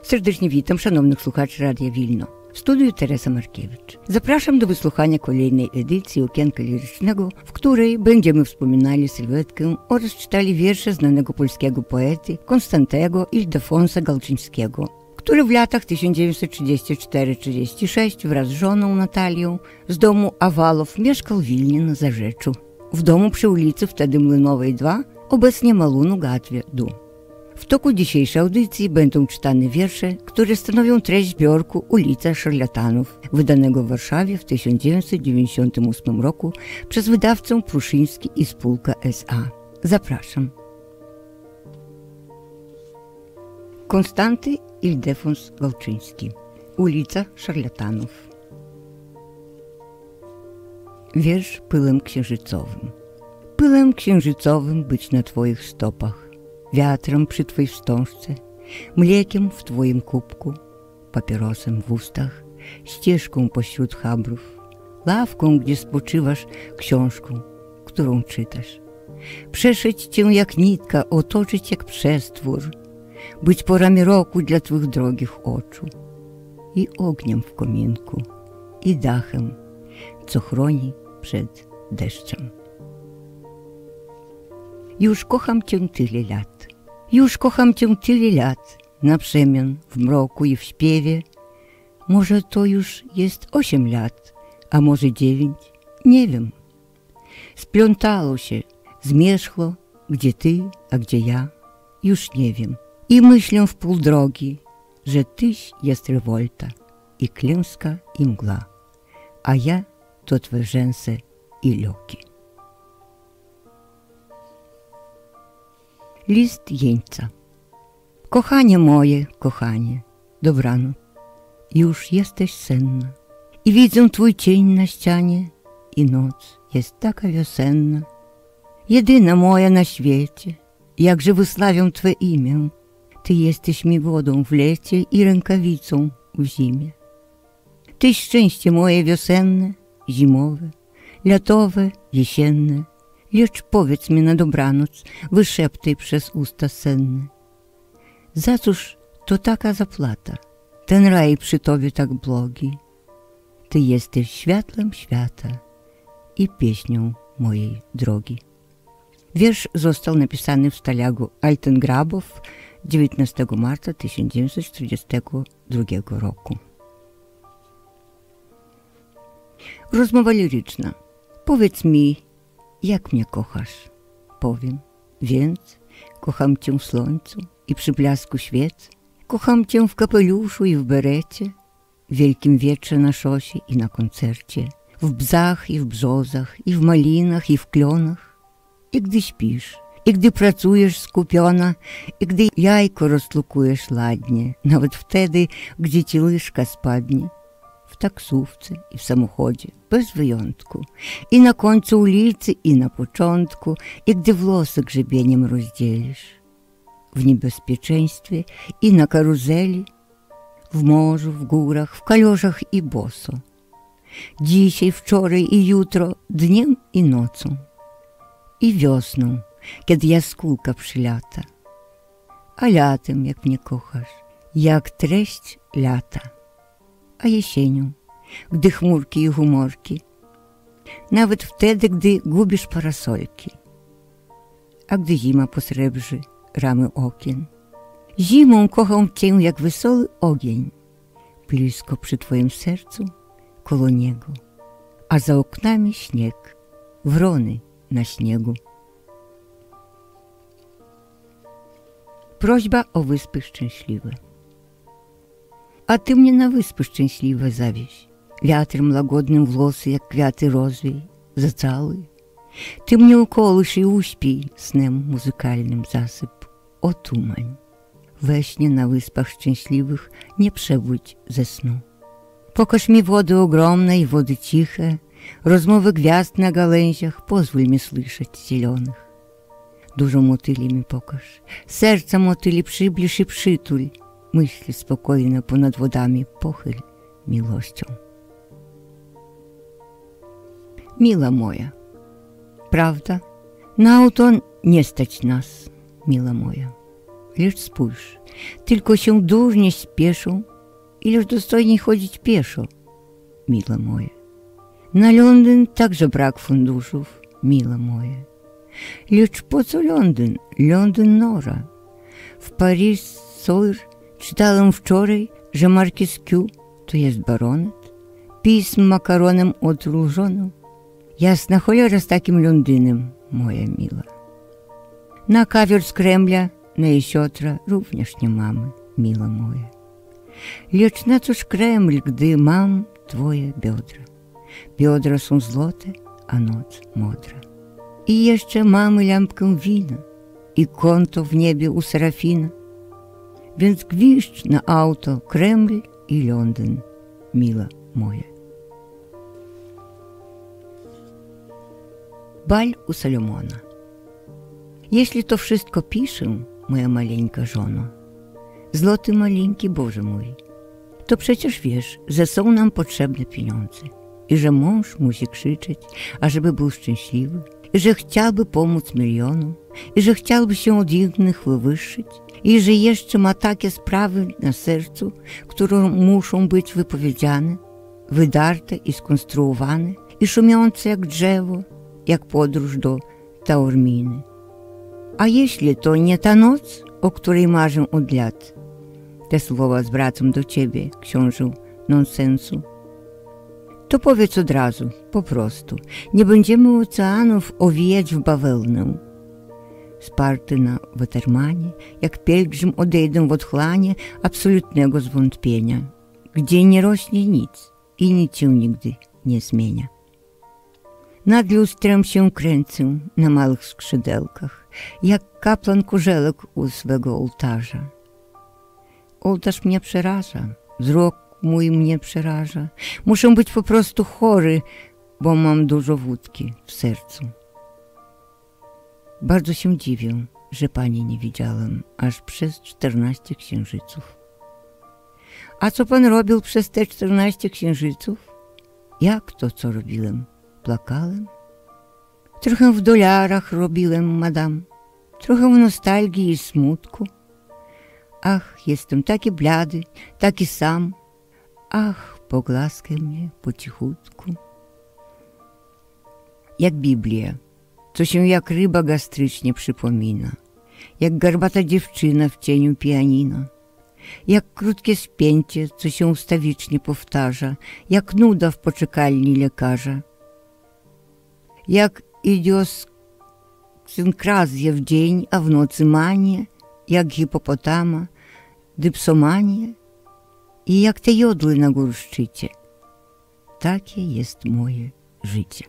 Serdecznie witam szanownych słuchaczy Radia Wilno. W studiu Teresa Markiewicz. Zapraszam do wysłuchania kolejnej edycji Okienka Lirycznego, w której będziemy wspominali sylwetkę oraz czytali wiersze znanego polskiego poety Konstantego Ildefonsa Galczyńskiego, który w latach 1934-36 wraz z żoną Natalią z domu Awalow mieszkał w Wilnie na Zarzeczu. W domu przy ulicy wtedy Młynowej 2, obecnie Malunu Gatwie Du. W toku dzisiejszej audycji będą czytane wiersze, które stanowią treść zbiorku Ulica Szarlatanów, wydanego w Warszawie w 1998 roku przez wydawcę Pruszyński i Spółka S.A. Zapraszam. Konstanty Ildefons Galczyński. Ulica Szarlatanów. Wiersz pylem księżycowym. Pylem księżycowym być na twoich stopach, wiatrem przy twojej wstążce, mlekiem w twoim kubku, papierosem w ustach, ścieżką pośród chabrów, ławką, gdzie spoczywasz, książką, którą czytasz. Przeszyć cię jak nitka, otoczyć jak przestwór, być porami roku dla twych drogich oczu i ogniem w kominku, i dachem, co chroni przed deszczem. Już kocham cię tyle lat, już kocham cię tyle lat, na przemian w mroku i w śpiewie. Może to już jest 8 lat, a może 9, nie wiem. Splątało się, zmierzchło, gdzie ty, a gdzie ja, już nie wiem. I myślę w pół drogi, że tyś jest rewolta i klęska i mgła, a ja to twe rzęsy i loki. List jeńca. Kochanie moje, kochanie, dobranoc. Już jesteś senna i widzę twój cień na ścianie i noc jest taka wiosenna. Jedyna moja na świecie, jakże wysławiam twe imię. Ty jesteś mi wodą w lecie i rękawicą w zimie. Tyś szczęście moje wiosenne, zimowe, latowe, jesienne. Lecz powiedz mi na dobranoc, wyszeptaj przez usta senne. Za cóż to taka zapłata, ten raj przy tobie tak blogi? Ty jesteś światłem świata i pieśnią mojej drogi. Wiersz został napisany w Staliagu Altengrabow 19 marca 1942 roku. Rozmowa liryczna. Powiedz mi, jak mnie kochasz? Powiem, więc kocham cię w słońcu i przy blasku świec. Kocham cię w kapeluszu i w berecie, w wielkim wietrze na szosie i na koncercie, w bzach i w brzozach, i w malinach, i w klonach. I gdy śpisz, i gdy pracujesz skupiona, i gdy jajko rozlukujesz ładnie, nawet wtedy, gdzie ci łyżka spadnie. W taksówce i w samochodzie, bez wyjątku, i na końcu ulicy, i na początku, i gdy włosy grzebieniem rozdzielisz. W niebezpieczeństwie i na karuzeli, w morzu, w górach, w kaloszach i boso. Dzisiaj, wczoraj i jutro, dniem i nocą. I wiosną, kiedy jaskółka przylata. A latem, jak mnie kochasz, jak treść lata. A jesienią, gdy chmurki i humorki, nawet wtedy, gdy gubisz parasolki, a gdy zima posrebrzy ramy okien. Zimą kocham cię jak wesoły ogień, blisko przy twoim sercu, koło niego, a za oknami śnieg, wrony na śniegu. Prośba o Wyspy Szczęśliwe. A ty mnie na Wyspy Szczęśliwe zawieź, wiatrem łagodnym włosy, jak kwiaty rozwiej, zacałuj. Ty mnie ukołysz i uśpij, snem muzykalnym zasyp, otumań. We śnie na Wyspach Szczęśliwych nie przebudź ze snu. Pokaż mi wody ogromne i wody ciche, rozmowy gwiazd na gałęziach, pozwól mi słyszeć zielonych. Dużo motyli mi pokaż, serca motyli przybliż i przytul, myśli spokojne ponad wodami pochyl miłością. Mila moja, prawda, na auto nie stać nas, mila moja. lecz spójrz, tylko się durnie śpieszą, ileż dostojniej chodzić pieszo, mile moje. Na Londyn także brak funduszów, mile moje. Lecz po co Londyn? Londyn nora. W Paryż Sojr czytałem wczoraj, że markiz Q to jest baronet. Pism makaronem odróżoną. Jasna cholera z takim Londynem, moja mila. Na kawior z Kremla, na jesiotra również nie mamy, mila moja. Lecz na cóż Kreml, gdy mam twoje biodra. Biodra są złote, a noc modra. I jeszcze mamy lampkę wina i konto w niebie u Serafina. Więc gwizdź na auto Kreml i Londyn, mila moja. Bal u Salomona. Jeśli to wszystko piszę, moja maleńka żono, złoty maleńki Boże mój, to przecież wiesz, że są nam potrzebne pieniądze i że mąż musi krzyczeć, ażeby był szczęśliwy, i że chciałby pomóc milionom, i że chciałby się od innych wywyższyć, i że jeszcze ma takie sprawy na sercu, które muszą być wypowiedziane, wydarte i skonstruowane, i szumiące jak drzewo, jak podróż do Taorminy. A jeśli to nie ta noc, o której marzę od lat? Te słowa zwracam do ciebie, książę nonsensu. To powiedz od razu, po prostu. Nie będziemy oceanów owijać w bawełnę. Sparty na Watermanie, jak pielgrzym odejdę w otchłanie absolutnego zwątpienia, gdzie nie rośnie nic i nic się nigdy nie zmienia. Nad lustrem się kręcę na małych skrzydełkach, jak kapłan korzelek u swego ołtarza. Ołtarz mnie przeraża, wzrok mój mnie przeraża. Muszę być po prostu chory, bo mam dużo wódki w sercu. Bardzo się dziwię, że pani nie widziałem aż przez 14 księżyców. A co pan robił przez te 14 księżyców? Jak to, co robiłem? Plakałem? Trochę w dolarach robiłem, madam. Trochę w nostalgii i smutku. Ach, jestem taki blady, taki sam. Ach, pogłaskaj mnie po cichutku. Jak Biblia, co się jak ryba gastrycznie przypomina. Jak garbata dziewczyna w cieniu pianina. Jak krótkie spięcie, co się ustawicznie powtarza. Jak nuda w poczekalni lekarza. Jak idiosynkrazja w dzień, a w nocy manie, jak hipopotama, dypsomanie i jak te jodły na górszczycie. Takie jest moje życie.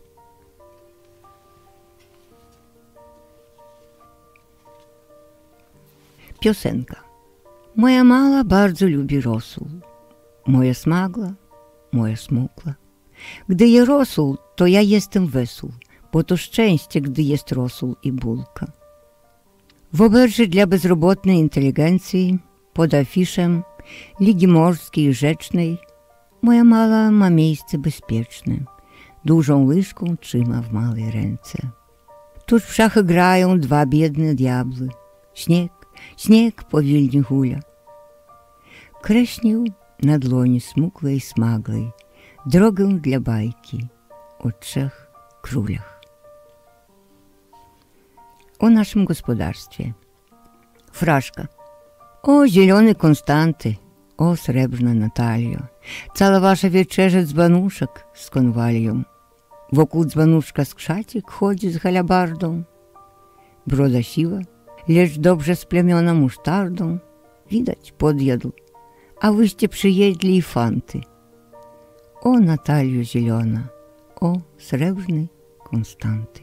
Piosenka. Moja mała bardzo lubi rosół. Moja smagla, moja smukla. Gdy je rosół, to ja jestem wesół, bo to szczęście, gdy jest rosół i bułka. W oberży dla bezrobotnej inteligencji, pod afiszem Ligi Morskiej Rzecznej, moja mała ma miejsce bezpieczne. Dużą łyżką trzyma w małej ręce. Tuż w szachy grają dwa biedne diabły. Śnieg, śnieg powilnie hula. Kreśnił na dłoni smukłej smaglej drogę dla bajki o 3 królach. O naszym gospodarstwie. Fraszka. O zielony Konstanty, o srebrna Natalio, cała wasza wieczerza dzbanuszek z konwalią. Wokół dzbanuszka skrzacik chodzi z halabardą. Broda siła, lecz dobrze splemiona musztardą. Widać, podjadł, a wyście przyjedli i fanty. O Natalio zielona, o srebrny Konstanty.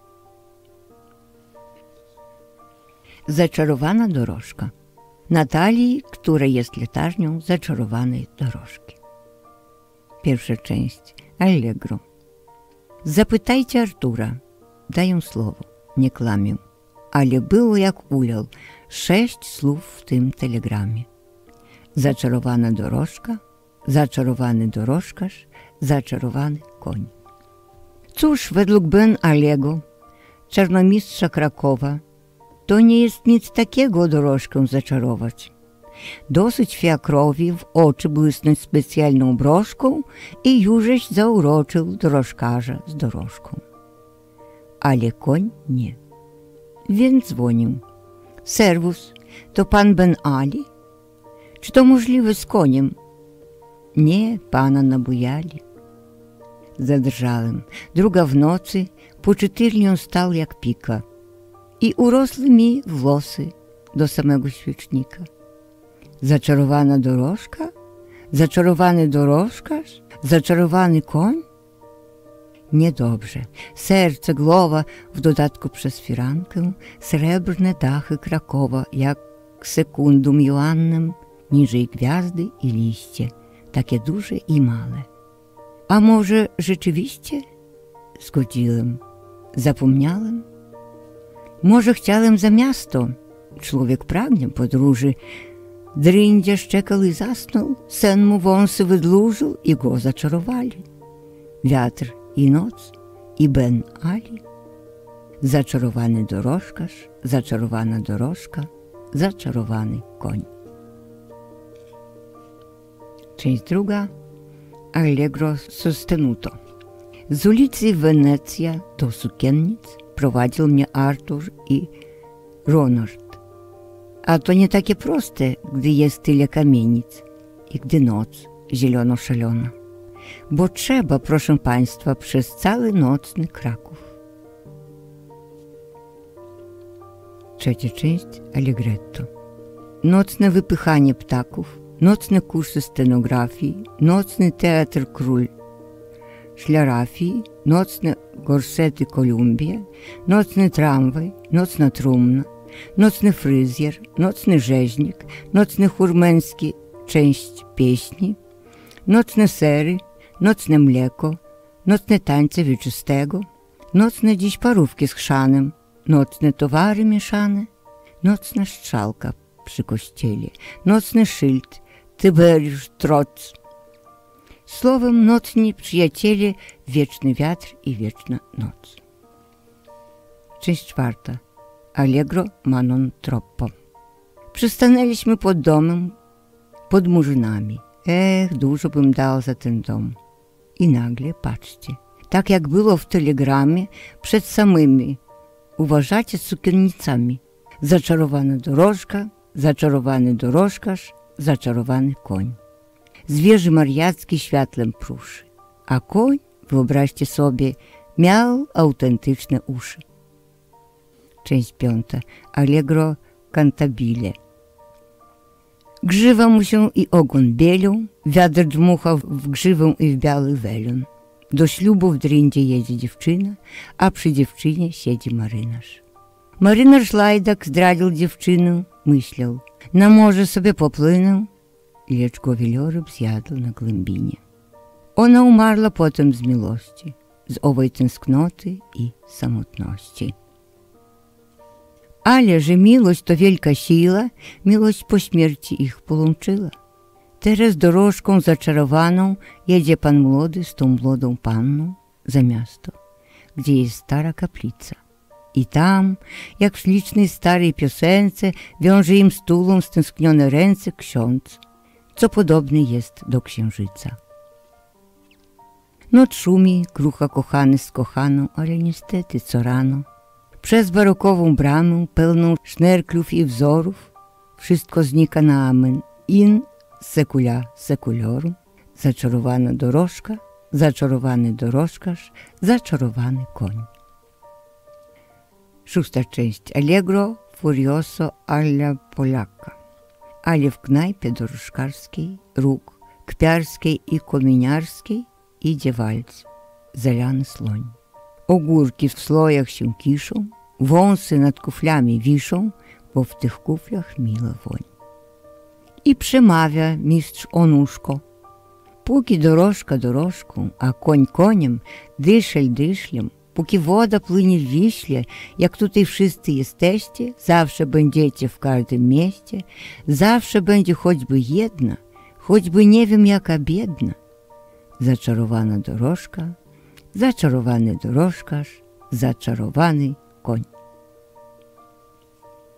Zaczarowana dorożka. Natalii, która jest latarnią zaczarowanej dorożki. Pierwsza część. Allegro. Zapytajcie Artura. Daję słowo, nie klamię. Ale było jak ulał 6 słów w tym telegramie. Zaczarowana dorożka, zaczarowany dorożkarz, zaczarowany koń. Cóż, według Ben Allego, czarnomistrza Krakowa, to nie jest nic takiego dorożkę zaczarować. Dosyć fiakrowi w oczy błysnąć specjalną broszką i jużeś zauroczył dorożkarza z dorożką. Ale koń nie. Więc dzwonił. Serwus, to pan Ben Ali? Czy to możliwe z koniem? Nie, pana nabujali. Zadrżałem. Druga w nocy, po 4 stał jak pika i urosły mi włosy do samego świecznika. Zaczarowana dorożka? Zaczarowany dorożkarz? Zaczarowany koń? Niedobrze. Serce, głowa, w dodatku przez firankę, srebrne dachy Krakowa, jak sekundum Joannem, niżej gwiazdy i liście, takie duże i małe. A może rzeczywiście? Zgodziłem. Zapomniałem? Może chciałem za miasto. Człowiek pragnie podróży. Dryndzia szczekał i zasnął, sen mu wąsy wydłużył i go zaczarowali. Wiatr i noc i Ben Ali. Zaczarowany dorożkarz, zaczarowana dorożka, zaczarowany koń. Część druga. Allegro sostenuto. Z ulicy Wenecja do sukiennic prowadził mnie Artur i Ronald. A to nie takie proste, gdy jest tyle kamienic i gdy noc zielono-szalona. Bo trzeba, proszę państwa, przez cały nocny Kraków. Trzecia część Allegretto. Nocne wypychanie ptaków, nocne kursy scenografii, nocny teatr Król Szlarafii, nocne gorsety Kolumbia, nocny tramwaj, nocna trumna, nocny fryzjer, nocny rzeźnik, nocny chór męski, część pieśni, nocne sery, nocne mleko, nocne tańce wieczystego, nocne dziś parówki z chrzanem, nocne towary mieszane, nocna strzałka przy kościele, nocny szyld, Tyberiusz Troc. Słowem, nocni przyjaciele, wieczny wiatr i wieczna noc. Część czwarta. Allegro ma non troppo. Przystanęliśmy pod domem, pod murzynami. Dużo bym dał za ten dom. I nagle, patrzcie, tak jak było w telegramie, przed samymi, uważacie, sukiennicami. Zaczarowana dorożka, zaczarowany dorożkarz, zaczarowany koń. Zwierzy mariacki światlem pruszy, a koń, wyobraźcie sobie, miał autentyczne uszy. Część piąta. Allegro cantabile. Grzywa mu się i ogon bielą, wiatr dmucha w grzywę i w biały welon. Do ślubu w dryndzie jedzie dziewczyna, a przy dziewczynie siedzi marynarz. Marynarz lajdak zdradził dziewczynę, myślał, na morze sobie popłynął, lecz go wieloryb zjadł na głębinie. Ona umarła potem z miłości, z owej tęsknoty i samotności. Ale że miłość to wielka siła, miłość po śmierci ich połączyła. Teraz dorożką zaczarowaną jedzie pan młody z tą młodą panną za miasto, gdzie jest stara kaplica. I tam, jak w ślicznej starej piosence, wiąże im stulą stęsknione ręce ksiądz, co podobny jest do księżyca. Noc szumi, krucha kochany z kochaną, ale niestety co rano, przez barokową bramę, pełną sznerklów i wzorów, wszystko znika na amen. In secula seculorum, zaczarowana dorożka, zaczarowany dorożkarz, zaczarowany koń. Szósta część. Allegro furioso alla polacca. Ale w knajpie dorożkarskiej, róg, kpiarskiej i kominiarskiej idzie walc, zalany słoń. Ogórki w slojach się kiszą, wąsy nad kuflami wiszą, bo w tych kuflach mila woń. I przemawia mistrz Onuszko. Póki dorożka dorożką, a koń koniem, dyszel dyszlem, póki woda płynie w Wiśle, jak tutaj wszyscy jesteście, zawsze będziecie w każdym mieście, zawsze będzie choćby jedna, choćby nie wiem jaka biedna. Zaczarowana dorożka, zaczarowany dorożkarz, zaczarowany koń.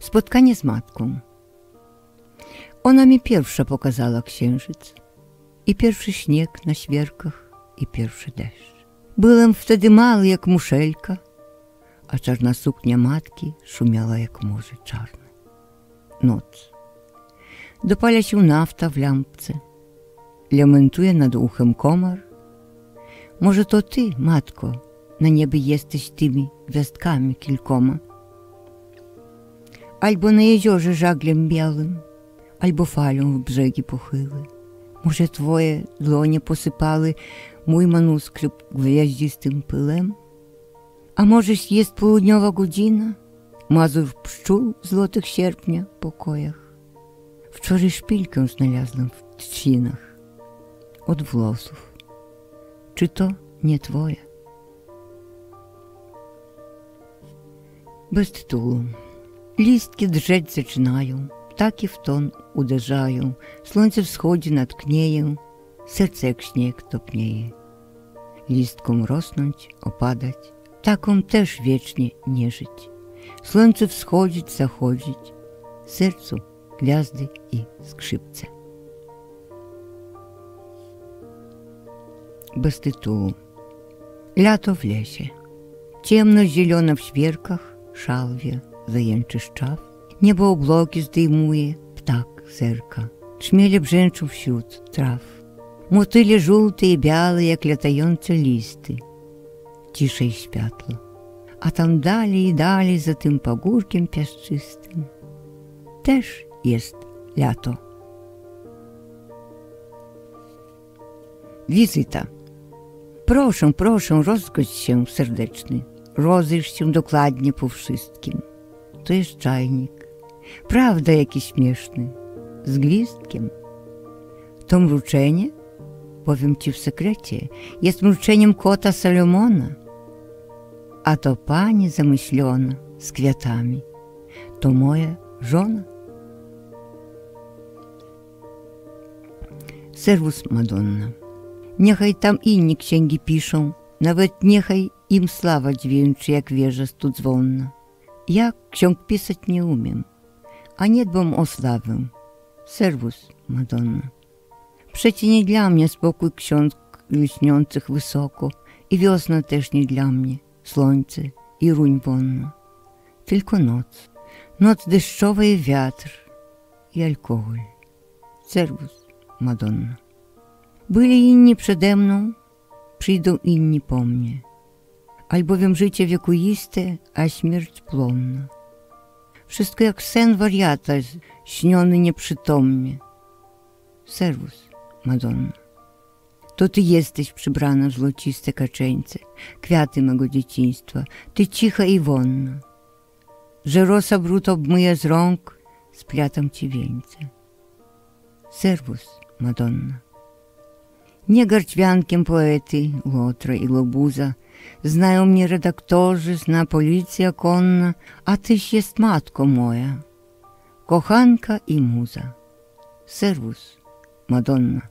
Spotkanie z matką. Ona mi pierwsza pokazała księżyc. I pierwszy śnieg na świerkach, i pierwszy deszcz. Byłem wtedy mały jak muszelka, a czarna suknia matki szumiała jak morze czarne. Noc. Dopala się nafta w lampce. Lamentuje nad uchem komar. Może to ty, matko, na niebie jesteś tymi gwiazdkami kilkoma. Albo na jeziorze żaglem białym, albo falą w brzegi pochyły. Może twoje dłonie posypały mój manuskrypt gwiaździstym pylem? A możeś jest południowa godzina, mazur pszczół w złotych sierpnia pokojach. Wczoraj szpilkę znalazłem w trzcinach od włosów. Czy to nie twoje? Bez tytułu. Listki drzeć zaczynają, ptaki w ton uderzają, słońce wschodzi nad kniejem, serce jak śnieg topnieje. Listkom rosnąć, opadać, ptakom też wiecznie nie żyć. Słońce wschodzić, zachodzić, sercu gwiazdy i skrzypce. Bez tytułu. Lato w lesie. Ciemno-zielona w świerkach, szalwie, zajęczy szczaw. Niebo obłoki zdejmuje, ptak zerka. Czmiele brzęczą wśród traw. Motyle żółte i białe, jak latające listy. Cisza i światło. A tam dalej i dalej za tym pagórkiem piaszczystym też jest lato. Wizyta. Proszę, proszę, rozgość się serdeczny. Rozejrz się dokładnie po wszystkim. To jest czajnik. Prawda, jaki śmieszny. Z gwizdkiem. To mruczenie, powiem ci w sekrecie, jest mruczeniem kota Salomona. A to pani zamyślona z kwiatami. To moja żona. Servus, Madonna. Niechaj tam inni księgi piszą, nawet niechaj im sława dźwięczy, jak wieża studzwonna. Ja ksiąg pisać nie umiem, a nie dbam o sławę. Servus, Madonna. Przecie nie dla mnie spokój ksiąg lśniących wysoko i wiosna też nie dla mnie, słońce i ruń wonna. Tylko noc, noc deszczowa i wiatr i alkohol. Servus, Madonna. Byli inni przede mną, przyjdą inni po mnie. Albowiem życie wiekuiste, a śmierć plonna. Wszystko jak sen wariata, śniony nieprzytomnie. Servus, Madonna. To ty jesteś przybrana w złociste kaczeńce, kwiaty mego dzieciństwa, ty cicha i wonna. Że rosa brud obmyje z rąk, splatam ci wieńce. Servus, Madonna. Nie garćwiankiem poety, Łotra i Łobuza, znają mnie redaktorzy, zna policja konna, a tyś jest matko moja, kochanka i muza. Servus, Madonna.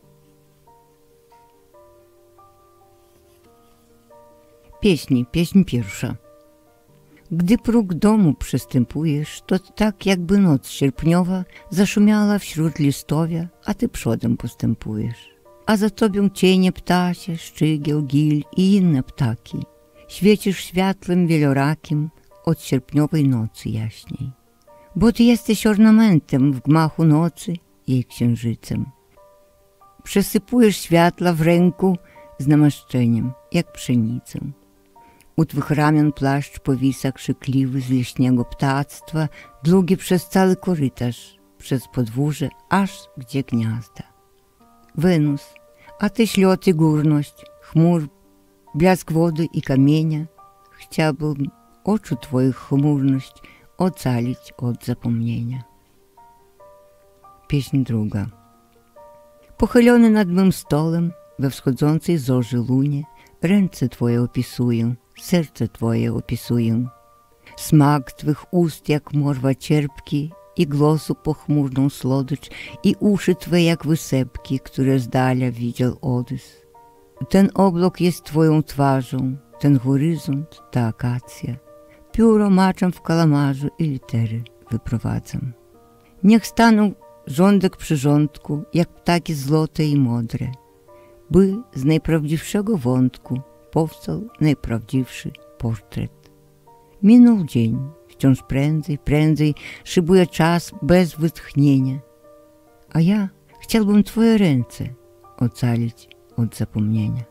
Pieśń pierwsza. Gdy próg domu przystępujesz, to tak jakby noc sierpniowa zaszumiała wśród listowia, a ty przodem postępujesz. A za tobą cienie ptasie, szczygieł, gil i inne ptaki. Świecisz światłem wielorakim od sierpniowej nocy jaśniej. Bo ty jesteś ornamentem w gmachu nocy jej księżycem. Przesypujesz światła w ręku z namaszczeniem, jak pszenicę. U twych ramion płaszcz powisa krzykliwy z leśnego ptactwa, długi przez cały korytarz, przez podwórze, aż gdzie gniazda. Wenus, a ty ślot i górność, chmur, blask wody i kamienia. Chciałbym oczu twoich chmurność ocalić od zapomnienia. Pieśń druga. Pochylony nad mym stołem, we wschodzącej zorzy lunie, ręce twoje opisuję, serce twoje opisuję. Smak twych ust jak morwa cierpki i głosu pochmurną słodycz i uszy twoje jak wysepki, które z dala widział Odys. Ten oblok jest twoją twarzą, ten horyzont ta akacja. Pióro maczam w kalamarzu i litery wyprowadzam. Niech staną rządek przy rządku, jak ptaki złote i modre, by z najprawdziwszego wątku powstał najprawdziwszy portret. Minął dzień, wciąż prędzej, prędzej szybuje czas bez wytchnienia, a ja chciałbym Twoje ręce ocalić od zapomnienia.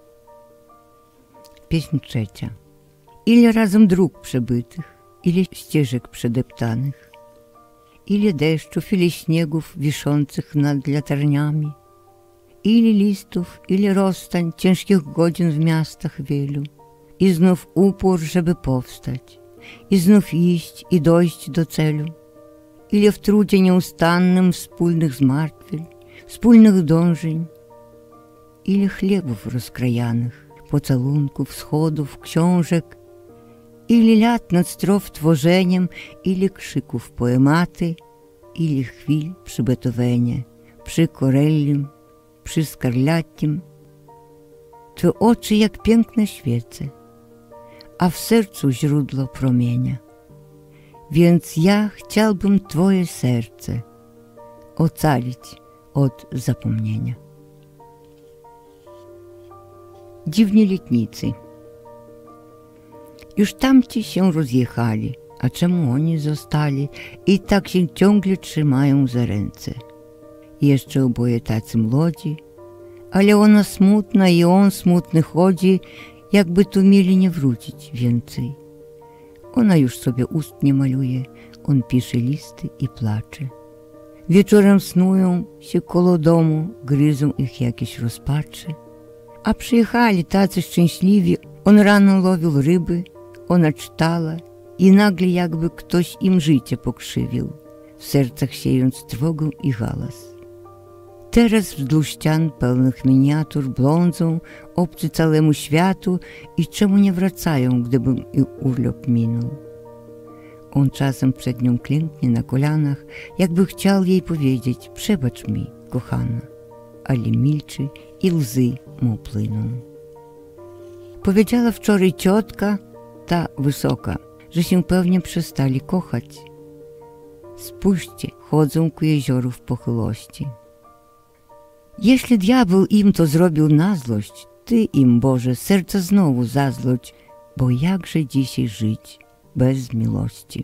Pieśń trzecia. Ile razem dróg przebytych, ile ścieżek przedeptanych, ile deszczów, ile śniegów wiszących nad latarniami, ile listów, ile rozstań, ciężkich godzin w miastach wielu, i znów upór, żeby powstać, i znów iść i dojść do celu, ile w trudzie nieustannym wspólnych zmartwień, wspólnych dążeń, ile chlebów rozkrajanych, pocałunków, schodów, książek, ile lat nad strof tworzeniem, ile krzyków poematy, ile chwil przy Beethovenie, przy Corellim, przy Scarlattim. Twe oczy jak piękne świece, a w sercu źródło promienia. Więc ja chciałbym Twoje serce ocalić od zapomnienia. Dziwni letnicy. Już tamci się rozjechali, a czemu oni zostali i tak się ciągle trzymają za ręce? Jeszcze oboje tacy młodzi, ale ona smutna i on smutny chodzi, jakby tu mieli nie wrócić więcej. Ona już sobie ust nie maluje, on pisze listy i placze. Wieczorem snują się koło domu, gryzą ich jakieś rozpacze. A przyjechali tacy szczęśliwi, on rano łowił ryby, ona czytała i nagle jakby ktoś im życie pokrzywił, w sercach siejąc trwogę i hałas. Teraz wzdłuż ścian pełnych miniatur blądzą, obcy całemu światu i czemu nie wracają, gdyby ich urlop minął. On czasem przed nią klęknie na kolanach, jakby chciał jej powiedzieć: przebacz mi, kochana, ale milczy i łzy mu płyną. Powiedziała wczoraj ciotka, ta wysoka, że się pewnie przestali kochać. Spójrzcie, chodzą ku jezioru w pochyłości. Jeśli diabeł im to zrobił na złość, Ty im, Boże, serce znowu zazloć, bo jakże dzisiaj żyć bez miłości.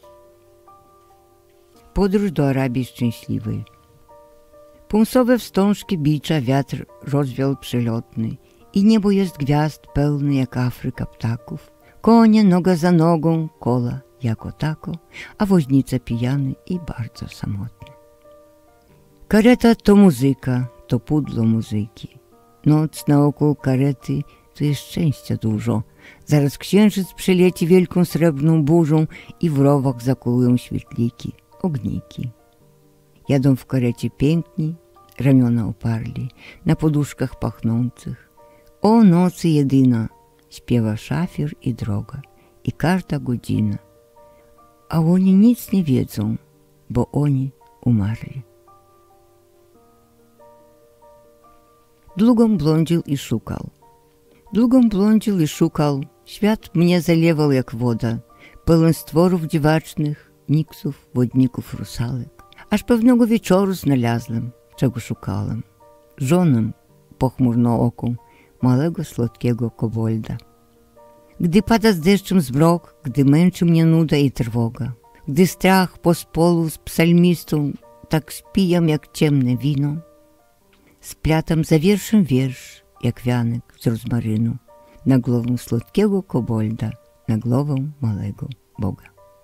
Podróż do Arabii Szczęśliwej. Północowe wstążki bicza wiatr rozwiał przelotny i niebo jest gwiazd pełne jak Afryka ptaków. Konie noga za nogą, kola jako tako, a woźnica pijany i bardzo samotny. Kareta to muzyka, to pudło muzyki. Noc naokół karety to jest szczęścia dużo. Zaraz księżyc przyleci wielką srebrną burzą i w rowach zakulują świetliki, ogniki. Jadą w karecie piękni, ramiona oparli, na poduszkach pachnących. O nocy jedyna, śpiewa szafier i droga, i każda godzina. A oni nic nie wiedzą, bo oni umarli. Długą blądził i szukał. Długą blądził i szukał, świat mnie zalewał jak woda, pełen stworów dziwacznych, niksów, wodników, rusalek. Aż pewnego wieczoru znalazłem, czego szukałem. Żonę pochmurnooką, małego, słodkiego kobolda. Gdy pada z deszczem zmrok, gdy męczy mnie nuda i trwoga, gdy strach po spolu z psalmistą tak spijam jak ciemne wino, splatam za wierszem wiersz, jak wianek z rozmarynu, na głowę słodkiego kobolda, na głowę małego Boga.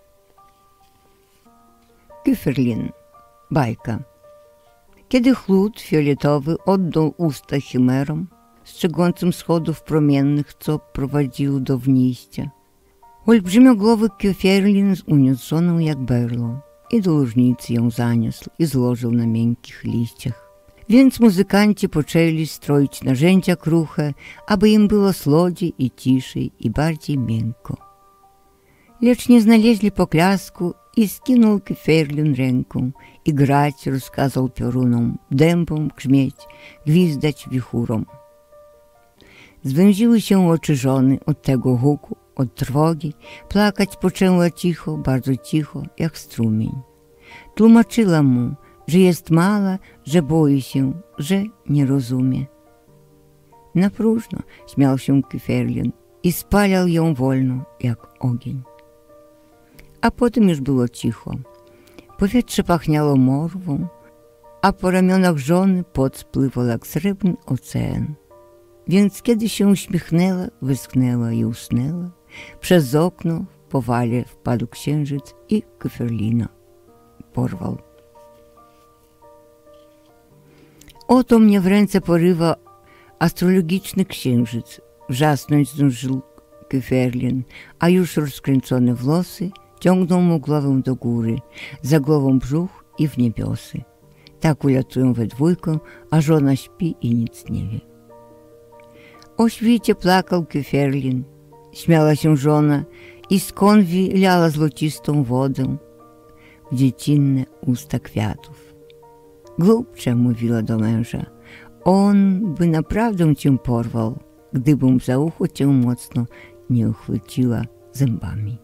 Küferlin. Bajka. Kiedy chłód fioletowy oddał usta chimerom, strzegącym schodów promiennych, co prowadziły do wniścia, olbrzymiogowy Küferlin uniósł żonę jak berło i do różnicy ją zaniósł i złożył na miękkich liściach. Więc muzykanci poczęli stroić narzędzia kruche, aby im było słodziej i ciszej i bardziej miękko. Lecz nie znaleźli poklasku i skinął Küferlin ręką i grać rozkazał piorunom, dębom grzmieć, gwizdać wichurom. Zwęziły się oczy żony od tego huku od trwogi, plakać poczęła cicho, bardzo cicho, jak strumień. Tłumaczyła mu, że jest mała, że boi się, że nie rozumie. Na próżno śmiał się Kieferlin i spalał ją wolno, jak ogień. A potem już było cicho. Powietrze pachniało morwą, a po ramionach żony pot spływał jak srebrny ocean. Więc kiedy się uśmiechnęła, wyschnęła i usnęła, przez okno w powale wpadł księżyc i Kieferlina porwał. Oto mnie w ręce porywa astrologiczny księżyc. Wrzasnąć zdążył Kieferlin, a już rozkręcone włosy ciągną mu głowę do góry, za głową brzuch i w niebiosy. Tak ulatują we dwójkę, a żona śpi i nic nie wie. O świcie plakał Kieferlin, śmiała się żona i z konwi lała złocistą wodę w dziecinne usta kwiatów. Głupcze, mówiła do męża, on by naprawdę cię porwał, gdybym za ucho cię mocno nie uchwyciła zębami.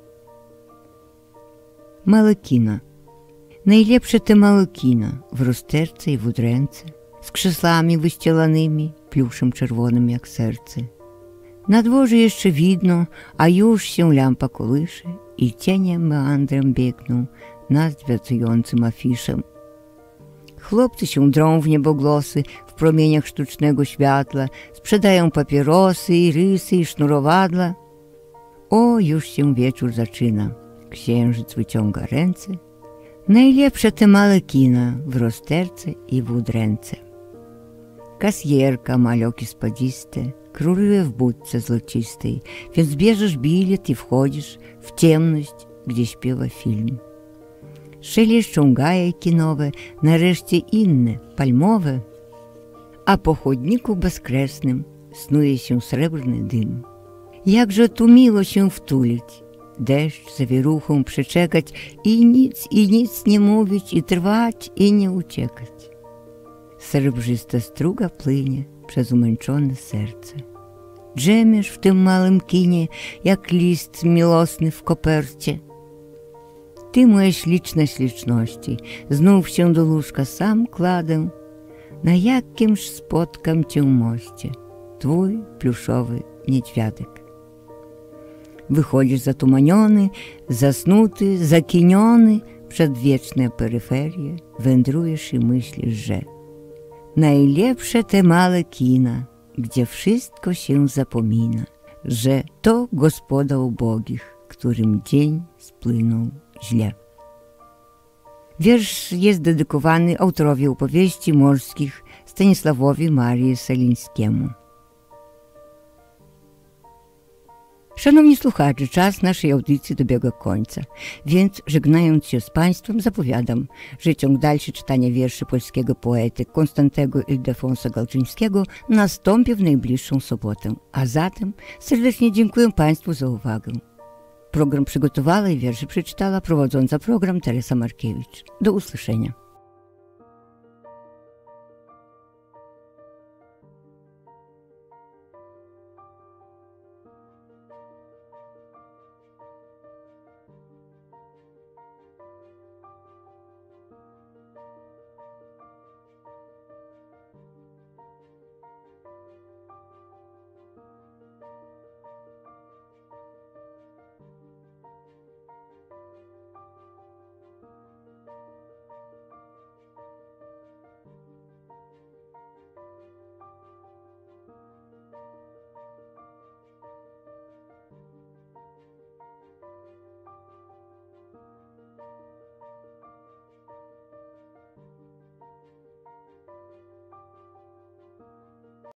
Małe kina. Najlepsze te małe kina w rozterce i w udręce, z krzeslami wyścielanymi, pluszem czerwonym jak serce. Na dworze jeszcze widno, a już się lampa kołysze i cienie meandrem biegną nad wiatującym afiszem. Chłopcy się drą w nieboglosy w promieniach sztucznego światła, sprzedają papierosy i rysy i sznurowadła. O, już się wieczór zaczyna. Księżyc wyciąga ręce. Najlepsze te małe kina w rozterce i w udręce. Kasjerka, malioki spadziste, króluje w budce złocistej, więc bierzesz bilet i wchodzisz w ciemność, gdzie śpiewa film. Szeleszczą gaje kinowe, nareszcie inne, palmowe, a po chodniku bezkresnym snuje się srebrny dym. Jakże tu miło się wtulić, deszcz zawieruchą przeczekać i nic nie mówić, i trwać, i nie uciekać. Srebrzysta struga płynie przez umęczone serce. Drzemiesz w tym małym kinie, jak list miłosny w kopercie. Ty, moja śliczna śliczności, znów się do łóżka sam kladę, na jakimż spotkam cię moście, twój pluszowy niedźwiadek. Wychodzisz zatumaniony, zasnuty, zakiniony, przed wieczne peryferie, wędrujesz i myślisz, że najlepsze te małe kina, gdzie wszystko się zapomina, że to gospoda ubogich, którym dzień spłynął źle. Wiersz jest dedykowany autorowi opowieści morskich Stanisławowi Marii Selińskiemu. Szanowni słuchacze, czas naszej audycji dobiega końca, więc żegnając się z Państwem zapowiadam, że ciąg dalszy czytania wierszy polskiego poety Konstantego Ildefonsa Galczyńskiego nastąpi w najbliższą sobotę, a zatem serdecznie dziękuję Państwu za uwagę. Program przygotowała i wiersze przeczytała prowadząca program Teresa Markiewicz. Do usłyszenia.